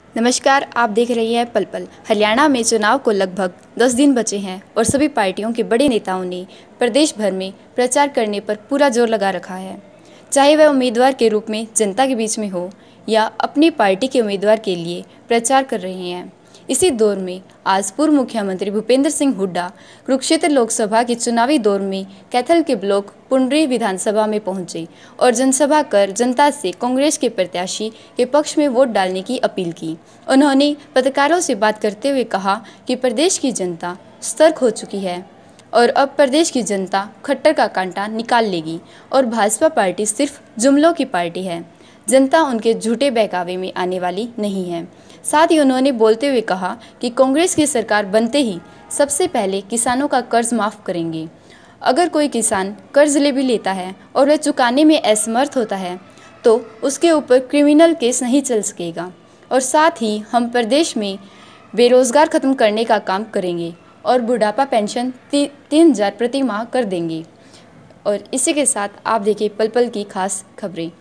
नमस्कार, आप देख रही हैं पल पल। हरियाणा में चुनाव को लगभग 10 दिन बचे हैं और सभी पार्टियों के बड़े नेताओं ने प्रदेश भर में प्रचार करने पर पूरा जोर लगा रखा है। चाहे वह उम्मीदवार के रूप में जनता के बीच में हो या अपनी पार्टी के उम्मीदवार के लिए प्रचार कर रहे हैं। इसी दौर में आज पूर्व मुख्यमंत्री भूपेंद्र सिंह हुड्डा कुरुक्षेत्र लोकसभा के चुनावी दौर में कैथल के ब्लॉक पुंडरी विधानसभा में पहुंचे और जनसभा कर जनता से कांग्रेस के प्रत्याशी के पक्ष में वोट डालने की अपील की। उन्होंने पत्रकारों से बात करते हुए कहा कि प्रदेश की जनता सतर्क हो चुकी है और अब प्रदेश की जनता खट्टर का कांटा निकाल लेगी और भाजपा पार्टी सिर्फ जुमलों की पार्टी है। जनता उनके झूठे बहकावे में आने वाली नहीं है। साथ ही उन्होंने बोलते हुए कहा कि कांग्रेस की सरकार बनते ही सबसे पहले किसानों का कर्ज माफ़ करेंगे। अगर कोई किसान कर्ज ले भी लेता है और वह चुकाने में असमर्थ होता है तो उसके ऊपर क्रिमिनल केस नहीं चल सकेगा। और साथ ही हम प्रदेश में बेरोजगार खत्म करने का काम करेंगे और बुढ़ापा पेंशन 3,000 प्रति माह कर देंगे। और इसी के साथ आप देखिए पल पल की खास खबरें।